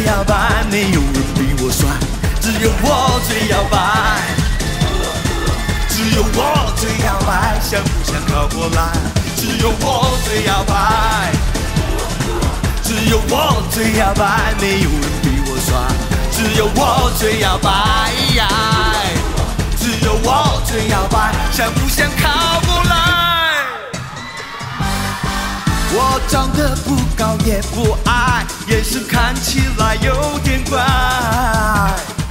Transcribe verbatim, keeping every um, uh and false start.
最摇摆，没有人比我帅，只有我最摇摆，只有我最摇摆，想不想靠过来？只有我最摇摆，只有我最摇摆，没有人比我帅，只有我最摇摆，只有我最摇摆，想不想靠过来？我长得不高也不矮，眼神看起来有点怪。